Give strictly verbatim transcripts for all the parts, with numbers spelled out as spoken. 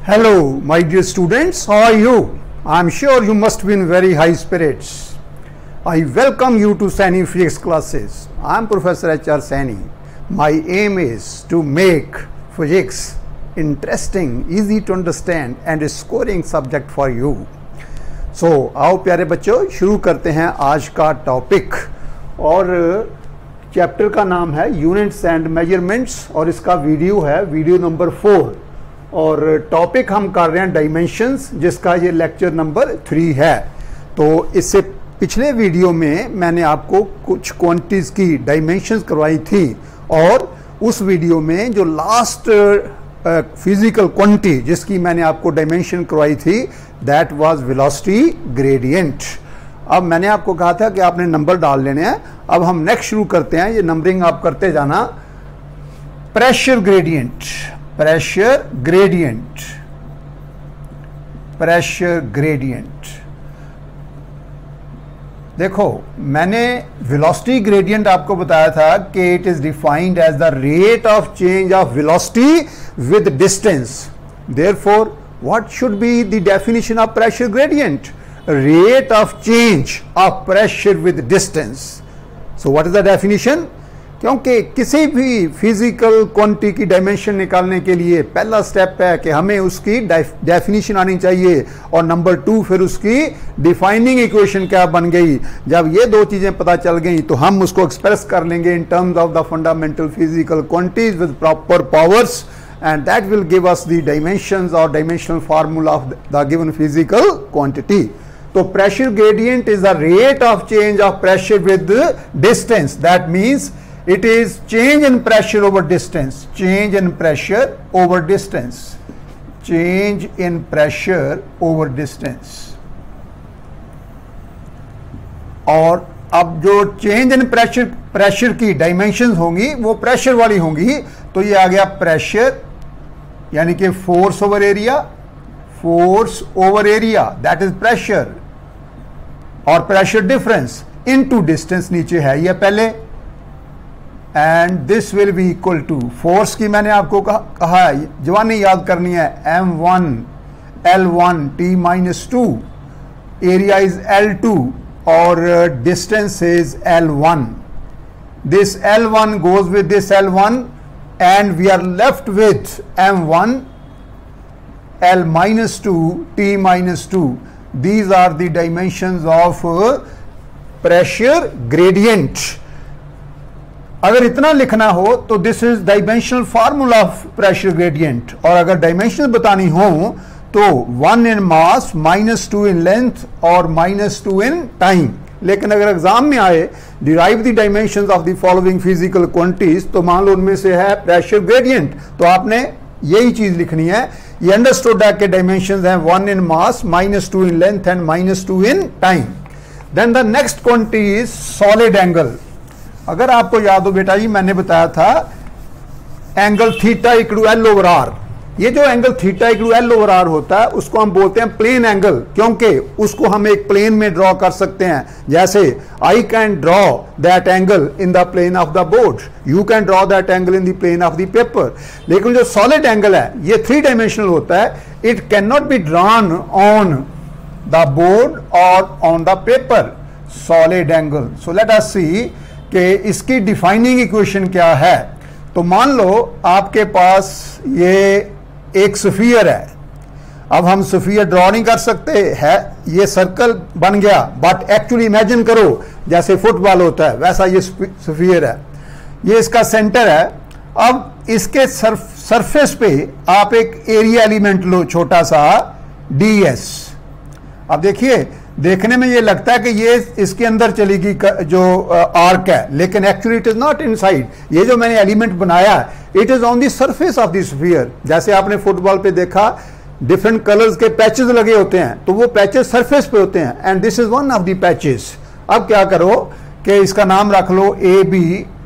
Hello, my dear students, how are you? I am sure you must be in very high spirits. I welcome you to Saini Physics classes. I am Professor H R Saini. My aim is to make physics interesting, easy to understand and a scoring subject for you. So, आओ प्यारे बच्चों शुरू करते हैं आज का topic और chapter का नाम है यूनिट्स एंड मेजरमेंट्स और इसका वीडियो है वीडियो नंबर फोर और टॉपिक हम कर रहे हैं डायमेंशंस जिसका ये लेक्चर नंबर थ्री है। तो इससे पिछले वीडियो में मैंने आपको कुछ क्वांटिटीज की डायमेंशंस करवाई थी और उस वीडियो में जो लास्ट फिजिकल क्वांटिटी जिसकी मैंने आपको डायमेंशन करवाई थी दैट वाज वेलोसिटी ग्रेडियंट। अब मैंने आपको कहा था कि आपने नंबर डाल लेने हैं। अब हम नेक्स्ट शुरू करते हैं, ये नंबरिंग आप करते जाना। Pressure gradient, pressure gradient, pressure gradient. देखो मैंने वेलोसिटी ग्रेडियंट आपको बताया था कि it is defined as the rate of change of velocity with distance. Therefore what should be the definition of pressure gradient? Rate of change of pressure with distance. So what is the definition? क्योंकि किसी भी physical quantity की dimension निकालने के लिए पहला step है कि हमें उसकी डेफिनेशन आनी चाहिए और नंबर टू फिर उसकी डिफाइनिंग इक्वेशन क्या बन गई। जब ये दो चीजें पता चल गई तो हम उसको एक्सप्रेस कर लेंगे in terms of the fundamental physical quantities with proper powers and that will give us the dimensions or dimensional formula of the given physical quantity. So pressure gradient is the rate of change of pressure with the distance. That means it is change in pressure over distance, change in pressure over distance, change in pressure over distance. और अब जो change in pressure pressure की dimensions होंगी वो pressure वाली होंगी। तो ये आ गया प्रेशर यानी कि force over area, force over area that is pressure, और प्रेशर डिफरेंस इनटू डिस्टेंस नीचे है ये पहले, and this will be equal to force की मैंने आपको कहा, कहा है जवानी याद करनी है M one L one T minus two, area is L two और distance is L one. This L one goes with this L one and we are left with m one l minus two t minus two. These are the dimensions of uh, pressure gradient. अगर इतना लिखना हो तो this is dimensional formula of pressure gradient, और अगर dimension बतानी हो तो one in mass, minus two in length और माइनस टू इन टाइम। लेकिन अगर एग्जाम में आए derive the dimensions of the following physical quantities तो मान लो उनमें से है प्रेशर ग्रेडियंट, तो आपने यही चीज लिखनी है। ये अंडरस्टूड है कि डायमेंशंस हैं one in mass, minus two in length and minus two in time. Then the next quantity is solid angle. अगर आपको याद हो बेटा जी मैंने बताया था angle theta equal to L over R. ये जो angle theta equal to L over R होता है उसको हम बोलते हैं प्लेन एंगल, क्योंकि उसको हम एक प्लेन में ड्रॉ कर सकते हैं। जैसे I can draw that angle in the plane of the board, you can draw that angle in the plane of the paper. लेकिन जो सॉलिड एंगल है ये थ्री डायमेंशनल होता है। It can not be drawn on the board और on the paper, solid angle. So let us see कि इसकी defining equation क्या है। तो मान लो आपके पास ये एक स्फीयर है। अब हम स्फीयर ड्रॉ नहीं कर सकते है, ये सर्कल बन गया, बट एक्चुअली इमेजिन करो जैसे फुटबॉल होता है वैसा ये स्फीयर है, ये इसका सेंटर है। अब इसके सर्फ, सरफेस पे आप एक एरिया एलिमेंट लो छोटा सा डी एस। अब देखिए देखने में ये लगता है कि ये इसके अंदर चलेगी जो आर्क है, लेकिन actually it is not inside. ये जो मैंने एलिमेंट बनाया it is on the surface of the sphere. जैसे आपने फुटबॉल पे देखा डिफरेंट कलर्स के पैचेस लगे होते हैं, तो वो पैचेस सरफेस पे होते हैं and this is one of the patches. अब क्या करो कि इसका नाम रख लो ए बी।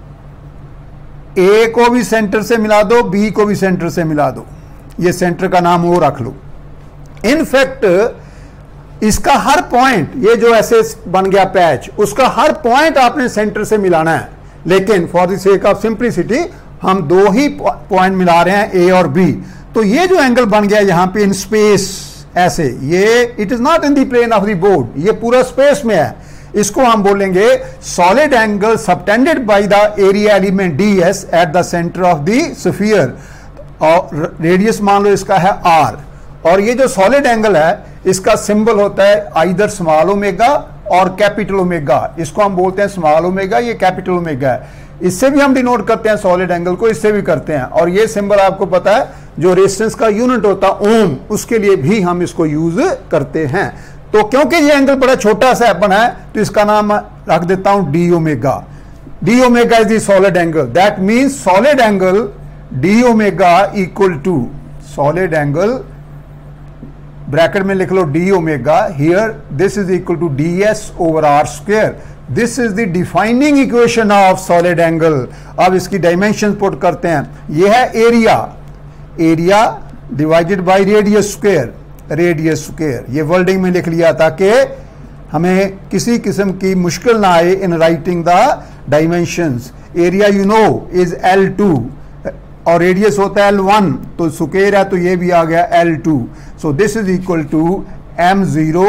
ए को भी सेंटर से मिला दो, बी को भी सेंटर से मिला दो, ये सेंटर का नाम वो रख लो। इनफैक्ट इसका हर पॉइंट, ये जो ऐसे बन गया पैच, उसका हर पॉइंट आपने सेंटर से मिलाना है। लेकिन for the sake of simplicity हम दो ही पॉइंट मिला रहे हैं ए और बी। तो ये जो एंगल बन गया यहां पे इन स्पेस ऐसे, ये it is not in the plane of the board, ये पूरा स्पेस में है, इसको हम बोलेंगे solid angle subtended by the area element D S at the centre of the sphere, और रेडियस मान लो इसका है आर, और ये जो सॉलिड एंगल है इसका सिंबल होता है आइदर स्मॉल ओमेगा और कैपिटल ओमेगा, इसको हम बोलते हैं स्मॉल ओमेगा, ये कैपिटल ओमेगा है। इससे भी हम डिनोट करते हैं सॉलिड एंगल को, इससे भी करते हैं, और ये सिंबल आपको पता है जो रेजिस्टेंस का यूनिट होता है ओम, उसके लिए भी हम इसको यूज करते हैं। तो क्योंकि ये एंगल बड़ा छोटा सा बना है तो इसका नाम रख देता हूं D omega. D omega is the solid angle, that means solid angle D omega equal to solid angle, bracket में लिख लो D omega, here this is equal to D S over R square, this is the defining equation of solid angle. अब इसकी dimension put करते हैं, यह है area, area divided by radius square, radius square, ये वर्डिंग में लिख लिया ताकि हमें किसी किस्म की मुश्किल ना आए in writing the dimensions. Area you know is L two और रेडियस होता है एल वन, तो स्क्वायर है तो ये भी आ गया L two, so this is equal to M zero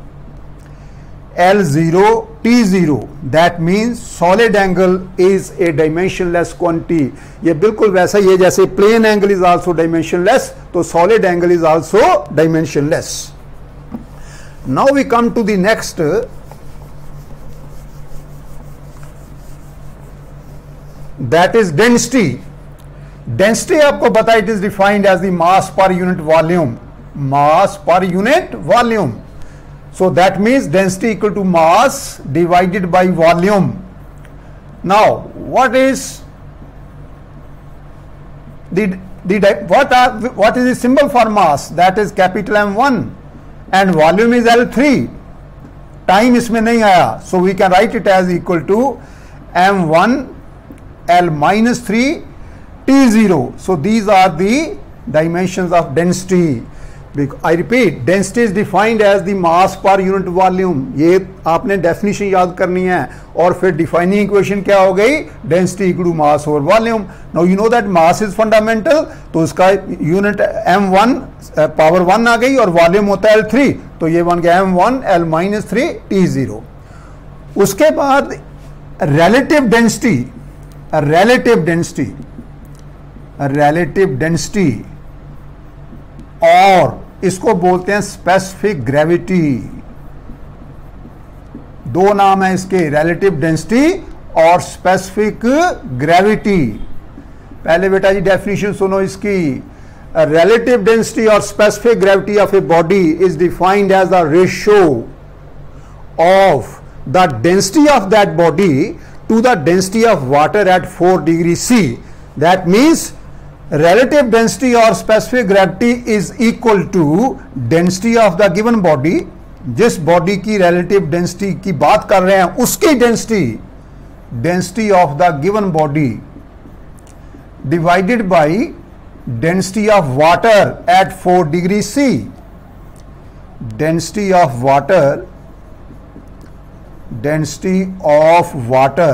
L zero T zero, that means solid angle is a dimensionless quantity. ये बिल्कुल वैसा ही है जैसे plane angle is also dimensionless, तो solid angle is also dimensionless. Now we come to the next, that is density. Density आपको पता है it is defined as the mass per unit volume, mass per unit volume, so that means density equal to mass divided by volume. Now what is the the what are what is the symbol for mass? That is capital M one and volume is L three. Time इसमें नहीं आया, so we can write it as equal to M one L minus three T zero. So these are the dimensions of density. I repeat, density is defined as the mass per unit volume. ये आपने definition याद करनी है, और फिर defining equation क्या हो गई, density equal to mass over volume. Now you know that mass is fundamental, तो उसका unit M one power one आ गई और वॉल्यूम होता है एल थ्री, तो ये बन गया M one L minus three T zero. उसके बाद relative density, relative density, relative density, और इसको बोलते हैं स्पेसिफिक ग्रेविटी। दो नाम है इसके, रिलेटिव डेंसिटी और स्पेसिफिक ग्रेविटी। पहले बेटा जी डेफिनेशन सुनो इसकी, रिलेटिव डेंसिटी और specific gravity of a body is defined as the ratio of the density of that body to the density of water at four degree C. That means relative density or specific gravity is equal to density of the given body, जिस body की relative density की बात कर रहे हैं उसकी density, density of the given body divided by density of water at four degree C, density of water, density of water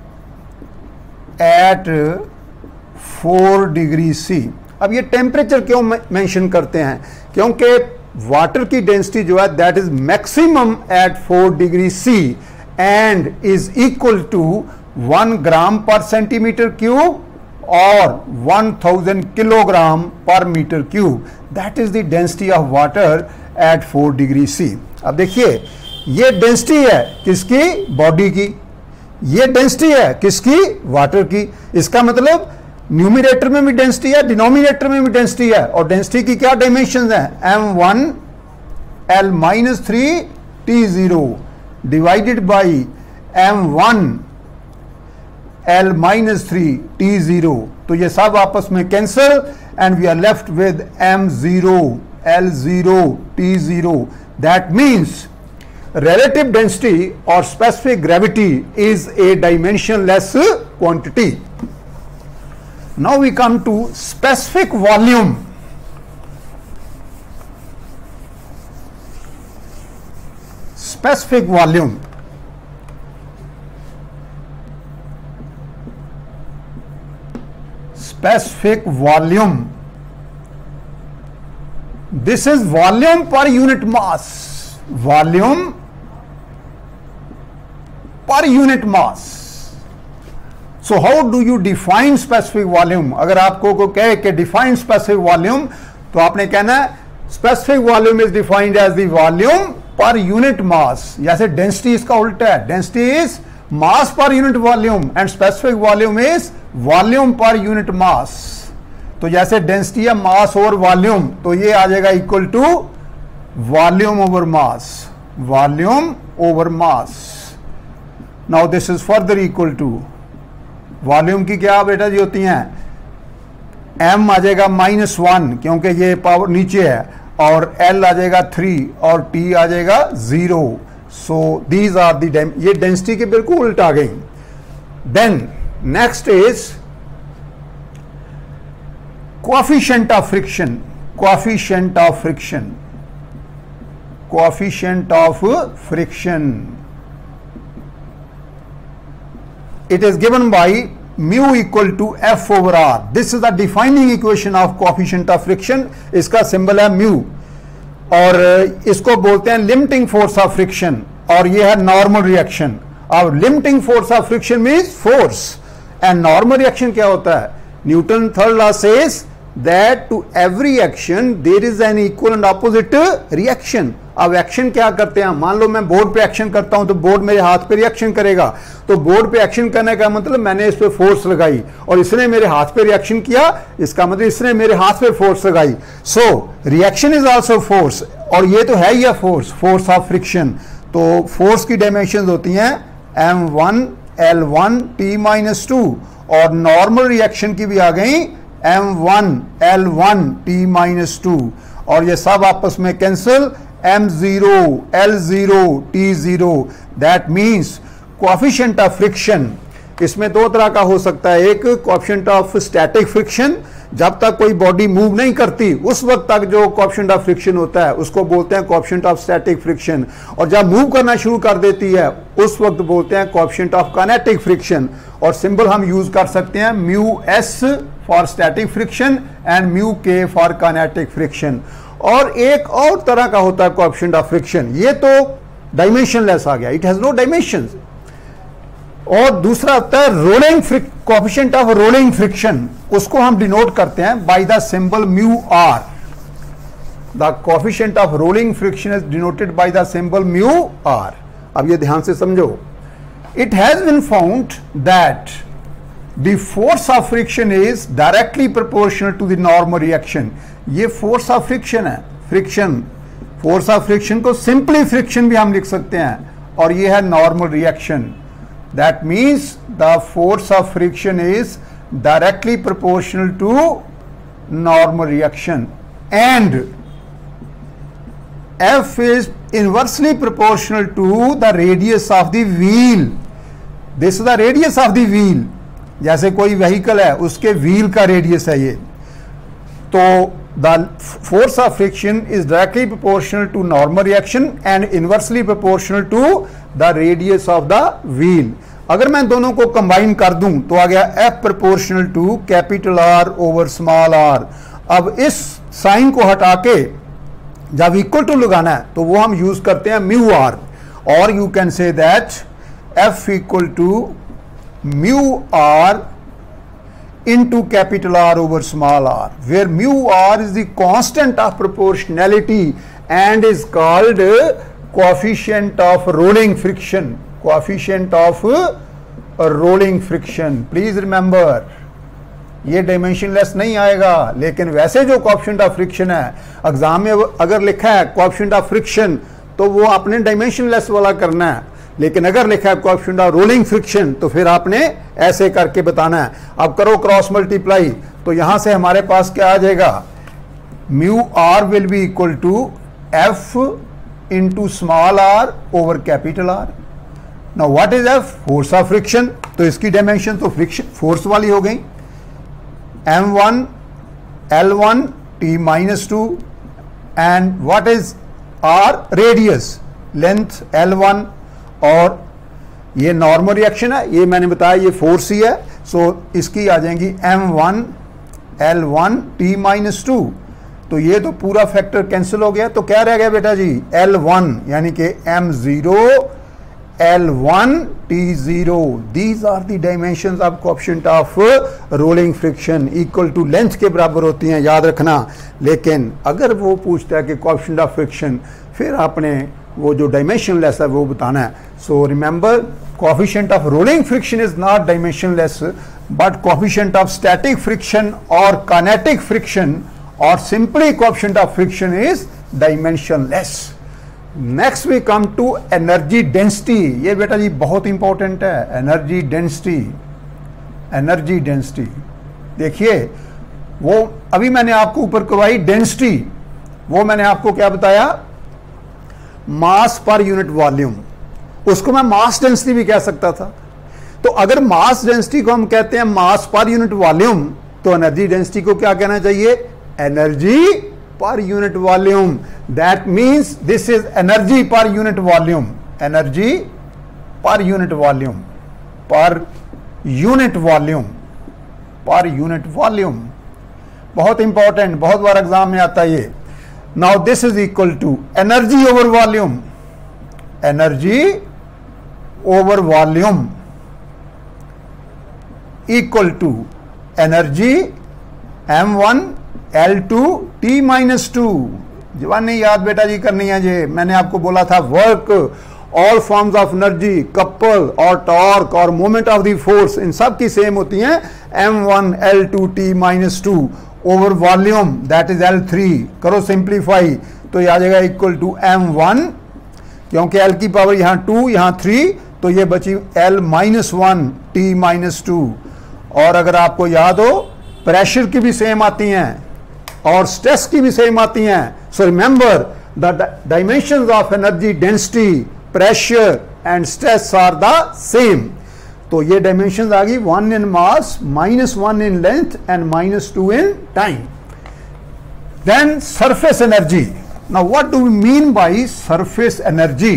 at four degree C. अब ये टेम्परेचर क्यों मेंशन करते हैं, क्योंकि वाटर की डेंसिटी जो है that is maximum at four degree C and is equal to one gram per centimetre cube और one thousand kilogram per metre cube, that is the density of water at four degree C. अब देखिए ये density है किसकी, body की, ये density है किसकी, वाटर की। इसका मतलब न्यूमिनेटर में भी डेंसिटी है, डिनोमिनेटर में भी डेंसिटी है, और डेंसिटी की क्या डायमेंशंस हैं, M one L minus three T zero divided by M one L minus three T zero, तो ये सब आपस में cancel and we are left with M zero L zero T zero. That means relative density or specific gravity is a dimensionless quantity. Now we come to specific volume. Specific volume. Specific volume this is volume per unit mass, volume per unit mass. So how do you define specific volume? अगर आपको को कहे कि define specific volume, तो आपने कहना है specific volume is defined as the volume per unit mass. जैसे डेंसिटी इसका उल्टा है, density is mass per unit volume and specific volume is volume per unit mass. तो जैसे डेंसिटी है मास ओवर वॉल्यूम, तो ये आ जाएगा equal to volume over mass, volume over mass. Now this is further equal to volume की क्या बेटा जी होती हैं, एम आ जाएगा माइनस वन क्योंकि ये पावर नीचे है, और एल आ जाएगा थ्री और टी आ जाएगा zero. So these are the, ये डेंसिटी के बिल्कुल उल्टा आ गई। Then next is coefficient of friction, coefficient of friction, coefficient of friction. It is given by mu equal to F over R. This is the defining equation of coefficient of friction. इसका symbol है mu और इसको बोलते हैं limiting force of friction, और ये है normal reaction। अब limiting force of friction means force and normal reaction क्या होता है? Newton third law says that to every action there is an equal and opposite reaction। अब एक्शन क्या करते हैं? मान लो मैं बोर्ड पे एक्शन करता हूं तो बोर्ड मेरे हाथ पे रिएक्शन करेगा, तो बोर्ड पे एक्शन करने का मतलब मैंने इस पे फोर्स लगाई और इसने मेरे हाथ पे रिएक्शन किया, इसका मतलब इसने मेरे हाथ पे फोर्स लगाई। So reaction is also force, और ये तो है ही फोर्स, फोर्स ऑफ फ्रिक्शन। तो फोर्स की डायमेंशन होती हैं M one L one T minus two, और नॉर्मल रिएक्शन की भी आ गई M one L one T minus two, और ये सब आपस में cancel, M zero L zero T zero. That means coefficient of friction इसमें दो तरह का हो सकता है। एक कोएफिशिएंट ऑफ स्टैटिक फ्रिक्शन, जब तक कोई बॉडी मूव नहीं करती उस वक्त तक जो कोएफिशिएंट ऑफ फ्रिक्शन होता है उसको बोलते हैं कोएफिशिएंट ऑफ स्टैटिक फ्रिक्शन, और जब मूव करना शुरू कर देती है उस वक्त बोलते हैं कोएफिशिएंट ऑफ काइनेटिक फ्रिक्शन। और सिंबल हम यूज कर सकते हैं mu S for static friction and mu K for kinetic friction. और एक और तरह का होता है कोएफिशिएंट ऑफ फ्रिक्शन, ये तो डायमेंशनलेस आ गया, इट हैज नो डायमेंशंस। और दूसरा होता है rolling coefficient of rolling friction, उसको हम डिनोट करते हैं by the symbol mu R. The coefficient of rolling friction is denoted by the symbol mu R. अब ये ध्यान से समझो, it has been found that the force of friction is directly proportional to the normal reaction. ये force of friction है, friction, force of friction को simply friction भी हम लिख सकते हैं, और ये है normal reaction. That means the force of friction is directly proportional to normal reaction, and F is inversely proportional to the radius of the wheel. This is the radius of the wheel. जैसे कोई vehicle है उसके wheel का radius है ये, तो the force of friction is directly proportional to normal reaction and inversely proportional to the radius of the wheel। अगर मैं दोनों को कंबाइन कर दूं तो आ गया F proportional to capital R over small r। अब इस साइन को हटा के जब इक्वल टू लगाना है तो वो हम यूज करते हैं म्यू आर, और you can say that F equal to mu R into capital R over small r, where mu r is the constant of proportionality and is called coefficient of rolling friction, coefficient of rolling friction। Please remember, ये dimensionless नहीं आएगा, लेकिन वैसे जो coefficient of friction है exam में अगर लिखा है कोएफिशिएंट ऑफ फ्रिक्शन तो वो आपने डायमेंशनलेस वाला करना है, लेकिन अगर लिखा है कोएफिशिएंट ऑफ रोलिंग फ्रिक्शन तो फिर आपने ऐसे करके बताना है। अब करो क्रॉस मल्टीप्लाई, तो यहां से हमारे पास क्या आ जाएगा, mu R will be equal to F into small R over capital R. Now what is F? Force of friction, तो इसकी डायमेंशन तो फ्रिक्शन फोर्स वाली हो गई, M one L one T minus two, and what is R? Radius, length L one, और ये normal reaction है, ये मैंने बताया ये फोर्स ही है। सो so, इसकी आ जाएंगी M one L one T minus two, तो ये तो पूरा फैक्टर कैंसिल हो गया, तो क्या रह गया बेटा जी, एल वन यानी कि M zero L one T zero. These are the dimensions of coefficient of rolling friction, equal to length के बराबर होती हैं, याद रखना। लेकिन अगर वो पूछता है कि कोएफिशिएंट ऑफ फ्रिक्शन, फिर आपने वो जो डायमेंशनलेस है वो बताना है। So remember, coefficient of rolling friction is not dimensionless, but coefficient of static friction और काइनेटिक फ्रिक्शन और simply coefficient of friction is dimensionless. Next we come to energy density. ये बेटा जी बहुत इंपॉर्टेंट है, एनर्जी डेंसिटी। एनर्जी डेंसिटी देखिए, वो अभी मैंने आपको ऊपर करवाई डेंसिटी, वो मैंने आपको क्या बताया, मास पर यूनिट वॉल्यूम। उसको मैं मास डेंसिटी भी कह सकता था। तो अगर मास डेंसिटी को हम कहते हैं मास पर यूनिट वॉल्यूम, तो एनर्जी डेंसिटी को क्या कहना चाहिए, energy per unit volume. That means this is energy per unit volume, energy per unit volume, per unit volume, per unit volume. बहुत इंपॉर्टेंट, बहुत बार एग्जाम में आता है ये। Now this is equal to energy over volume, energy over volume equal to energy M one L two T minus two. जवान नहीं याद बेटा जी करनी है ये, मैंने आपको बोला था work, all forms of energy, couple और टॉर्क और मोमेंट ऑफ द फोर्स, इन सब की सेम होती हैं, M one L two T minus two over volume that is L three. करो सिंप्लीफाई, तो ये आ जाएगा इक्वल टू एम वन, क्योंकि एल की पावर यहां टू यहां थ्री, तो ये बची L minus one T minus two. और अगर आपको याद हो, प्रेशर की भी सेम आती हैं और स्ट्रेस की भी सेम आती हैं। So remember the dimensions of energy density, pressure and stress are the same. तो ये डायमेंशंस आ गई, one in mass, minus one in length and minus two in time. Then surface energy. Now what do we mean by surface energy?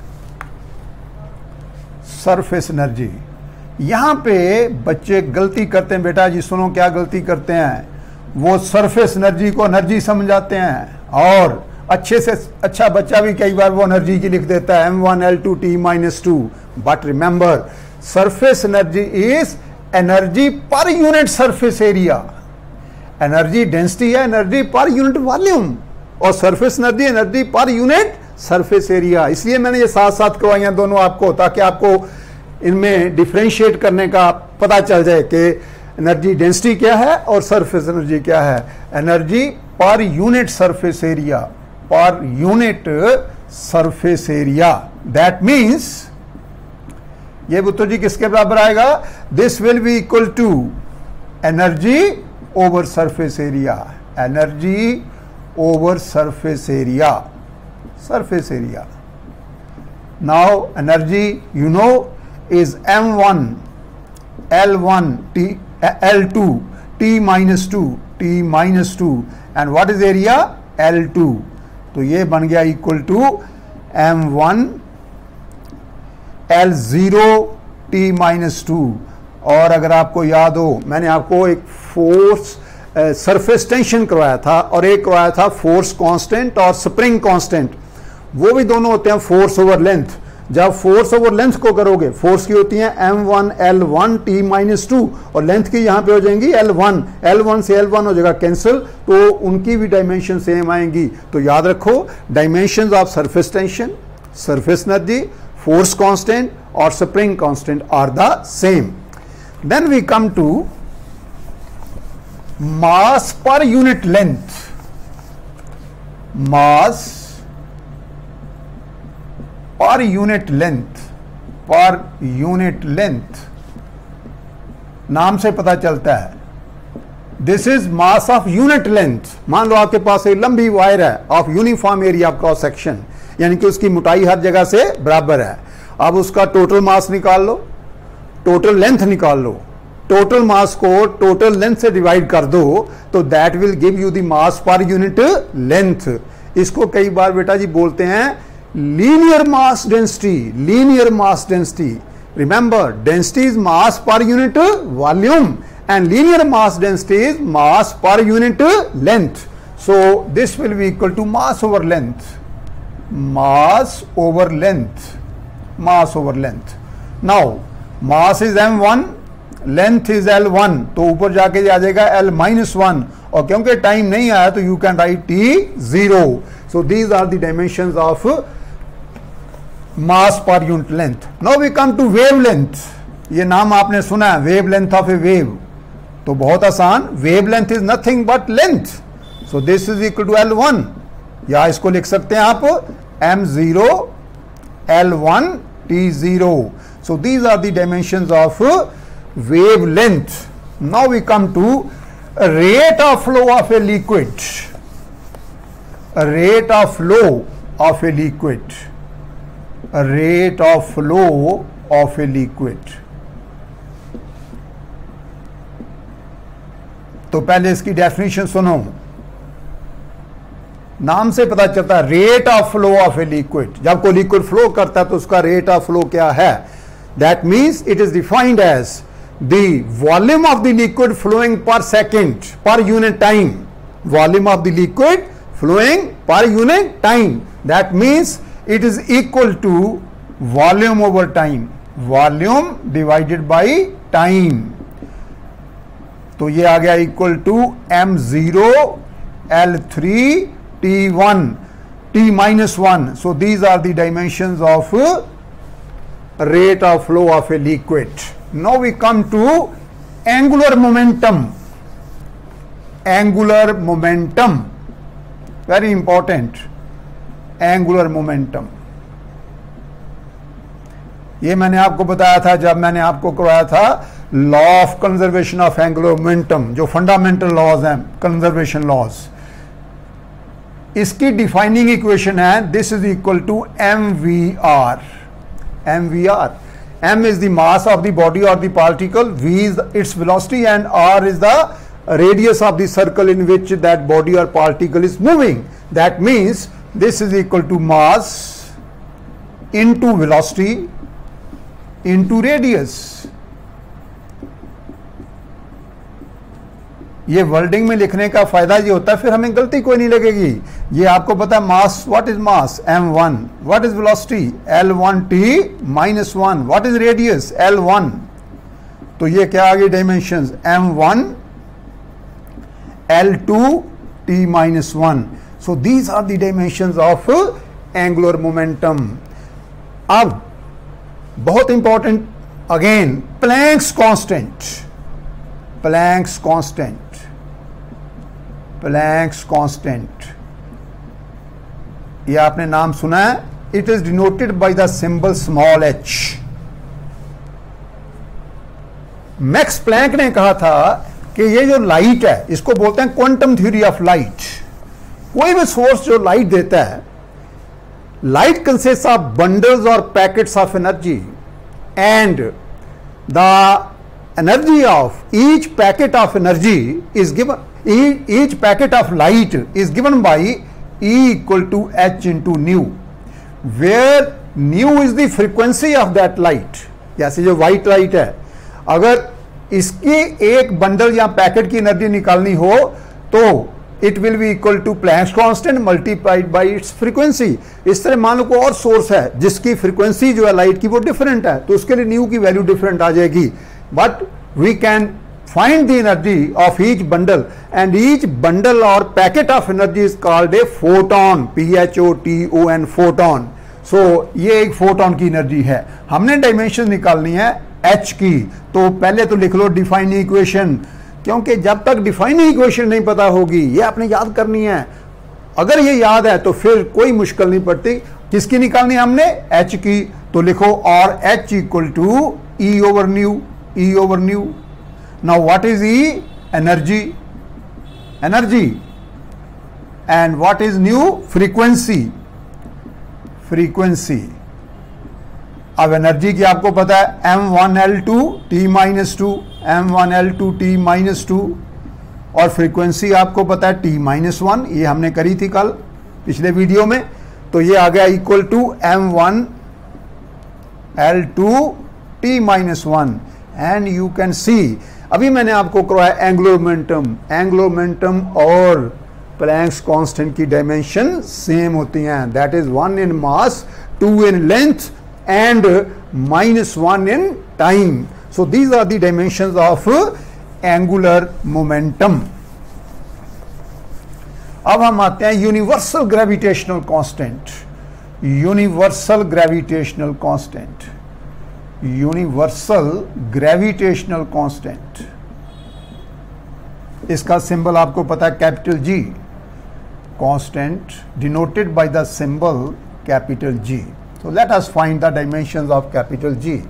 Surface energy, यहां पे बच्चे गलती करते हैं बेटा जी, सुनो क्या गलती करते हैं। वो सरफेस एनर्जी को एनर्जी समझ जाते हैं, और अच्छे से अच्छा बच्चा भी कई बार वो एनर्जी की लिख देता है, M one L two T minus two. But remember, surface energy is energy per unit surface area. Energy density है एनर्जी पर यूनिट वॉल्यूम, और surface energy energy per unit surface area. इसलिए मैंने ये साथ साथ करवाई हैं दोनों आपको, ताकि आपको इनमें डिफरेंशिएट करने का पता चल जाए कि एनर्जी डेंसिटी क्या है और सरफेस एनर्जी क्या है। Energy per unit surface area, per unit surface area. That means ये बुत्तो जी किसके बराबर आएगा? This will be equal to energy over surface area, energy over surface area, surface area. Now energy you know is m one l one t l two t minus two t minus two and what is area l two। तो ये बन गया equal to m one l zero t minus two। और अगर आपको याद हो, मैंने आपको एक फोर्स सरफेस टेंशन करवाया था और एक करवाया था फोर्स कांस्टेंट और स्प्रिंग कांस्टेंट। वो भी दोनों होते हैं फोर्स ओवर लेंथ। जब फोर्स ओवर लेंथ को करोगे, फोर्स की होती है M one L one T minus two, और लेंथ की यहां पे हो जाएंगी एल वन, एल वन से एल वन हो जाएगा कैंसिल, तो उनकी भी डायमेंशन सेम आएंगी। तो याद रखो, dimensions of surface tension, surface energy, force constant और spring constant are the same. Then we come to mass per unit length. Mass per unit length, per unit length नाम से पता चलता है, this is mass of unit length. मान लो आपके पास एक लंबी वायर है of uniform area of cross section, यानी कि उसकी मोटाई हर जगह से बराबर है। अब उसका टोटल मास निकाल लो, टोटल लेंथ निकाल लो, टोटल मास को टोटल लेंथ से डिवाइड कर दो, तो that will give you the mass per unit length. इसको कई बार बेटा जी बोलते हैं linear mass density, linear mass density. Remember, density is mass per unit volume and linear mass density is mass per unit length. So this will be equal to mass over length. Mass over length. Mass over length. Now mass is m one, length is l one, तो ऊपर जाके आ जाएगा l minus one, और क्योंकि time नहीं आया तो you can write t zero. So these are the dimensions of mass per unit length. Now we come to wavelength. ये नाम आपने सुना है, wavelength of a wave. तो बहुत आसान, wavelength is nothing but length. So this is equal to l one. या इसको लिख सकते हैं आप m zero, l one, t zero. So these are the dimensions of wavelength. Now we come to a rate of flow of a liquid. A rate of flow of a liquid. A rate of flow of a liquid. तो पहले इसकी definition सुनो, नाम से पता चलता है rate of flow of a liquid. जब कोई लिक्विड फ्लो करता है तो उसका रेट ऑफ फ्लो क्या है? That means it is defined as the volume of the liquid flowing per second per unit time. Volume of the liquid flowing per unit time. That means it is equal to volume over time. Volume divided by time. तो ये आ गया equal to M zero L three T one T minus one. So these are the dimensions of rate of flow of a liquid. Now we come to angular momentum. Angular momentum very important. Angular momentum ये मैंने आपको बताया था जब मैंने आपको करवाया था law of conservation of angular momentum, जो फंडामेंटल लॉज हैं, कंजर्वेशन लॉज. इसकी डिफाइनिंग इक्वेशन है this is equal to M V R. M V R, M is the mass of the body और the particle, V is its velocity and R is the radius of the circle in which that body or particle is moving. That means this is equal to mass into velocity into radius. ये wording में लिखने का फायदा ये होता है फिर हमें गलती कोई नहीं लगेगी. ये आपको पता है mass, what is mass? M one. What is velocity? L one T minus one. What is radius? L one. तो ये क्या आ गई dimensions? M one L two T minus one. So these are the dimensions of angular momentum. अब बहुत important again, Planck's constant. Planck's constant. Planck's constant ये आपने नाम सुना है. It is denoted by the symbol small H. Max Planck ने कहा था कि ये जो लाइट है इसको बोलते हैं क्वांटम थ्योरी ऑफ लाइट. कोई भी सोर्स जो लाइट देता है, लाइट कंसिस्ट ऑफ बंडल्स और packets of energy and the energy of each packet of energy is given, each packet of light is given by E equal to h into nu, where nu is the frequency of that light. जैसे जो white light है, अगर इसकी एक bundle या packet की energy निकालनी हो तो it will be equal to Planck's constant multiplied by its frequency. इस तरह मान लो कोई और सोर्स है जिसकी फ्रीक्वेंसी जो है लाइट की वो डिफरेंट है तो उसके लिए न्यू की वैल्यू डिफरेंट आ जाएगी. But we can find the energy of each bundle and each bundle or packet of energy is called a photon. P H O T O N, photon. so ये एक photon की energy है. हमने dimension निकालनी है h की, तो पहले तो लिख लो डिफाइनिंग इक्वेशन, क्योंकि जब तक डिफाइनिंग इक्वेशन नहीं पता होगी ये आपने याद करनी है. अगर ये याद है तो फिर कोई मुश्किल नहीं पड़ती. किसकी निकालनी है हमने? h की. तो लिखो और h equal to E over nu. E over nu. Now what is E? Energy. Energy. And what is nu? Frequency. Frequency. अब एनर्जी की आपको पता है M one L two T minus two, M one L two T minus two, और frequency आपको पता है T minus one. ये हमने करी थी कल पिछले वीडियो में. तो ये आ गया equal to M one L two T minus one. And you can see, अभी मैंने आपको करवाया एंगुलर मोमेंटम. एंगुलर मोमेंटम और प्लैंक्स कांस्टेंट की डायमेंशन सेम होती हैं, that is one in mass, two in length and minus one in time. So these are the dimensions of angular momentum. अब हम आते हैं universal gravitational constant. Universal gravitational constant, universal gravitational constant, इसका symbol आपको पता है capital G. Constant denoted by the symbol capital G. So let us find the dimensions of capital G.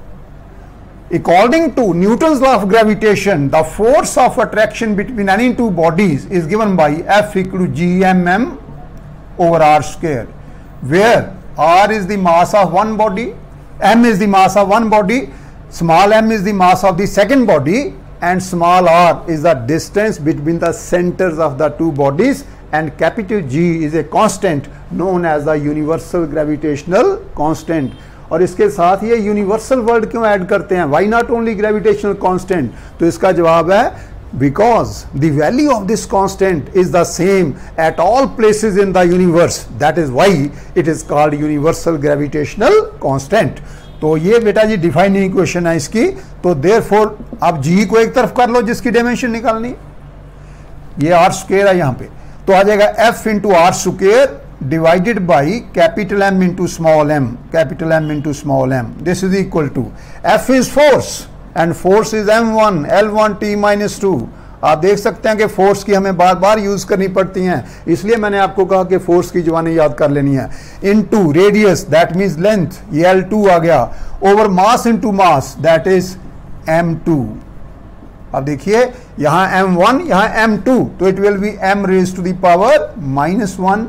According to Newton's law of gravitation, the force of attraction between any two bodies is given by F equal to G M M over R square, where R is the mass of one body, M is the mass of one body, small m is the mass of the second body, and small r is the distance between the centers of the two bodies, and capital G is a constant known as the universal gravitational constant. और इसके साथ ये universal word क्यों add करते हैं, why not only gravitational constant? तो इसका जवाब है because the value of this constant is the same at all places in the universe, that is why it is called universal gravitational constant. तो ये बेटा जी डिफाइनिंग इक्वेशन है इसकी. तो देयरफॉर आप जी को एक तरफ कर लो जिसकी डायमेंशन निकालनी, ये आर स्क्वायर है यहाँ पे, तो आ जाएगा F into R square divided by capital M into small m, capital M into small m. This is equal to F is force and force is M one, L one T minus two. आप देख सकते हैं कि force की हमें बार बार use करनी पड़ती हैं, इसलिए मैंने आपको कहा कि फोर्स की जवानी याद कर लेनी है. Into radius that means length, ये एल टू आ गया, over mass into mass that is M two. अब देखिए यहां एम वन, यहां एम टू, तो it will be m raised to the power minus one.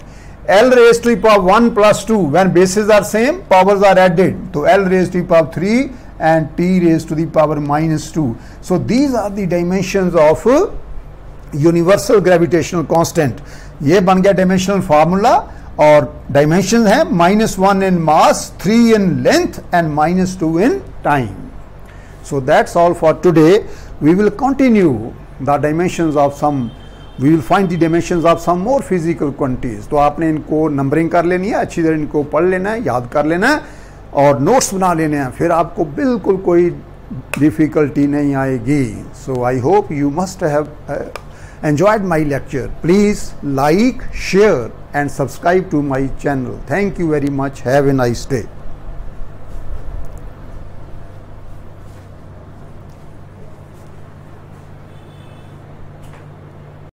L raised to the power one plus two, when bases are same, powers are added. So L raised to the power three and T raised to the power minus two. So these are the dimensions of uh, universal gravitational constant. ये बन गया dimensional formula, और dimensions हैं minus one in mass, three in length and minus two in time. So that's all for today. We will continue the dimensions of some We will find the dimensions of some more physical quantities. तो आपने इनको numbering कर लेनी है, अच्छी तरह इनको पढ़ लेना है, याद कर लेना है और नोट्स बना लेने हैं, फिर आपको बिल्कुल कोई डिफिकल्टी नहीं आएगी. So I hope you must have enjoyed my lecture. Please like, share and subscribe to my channel. Thank you very much. Have a nice day.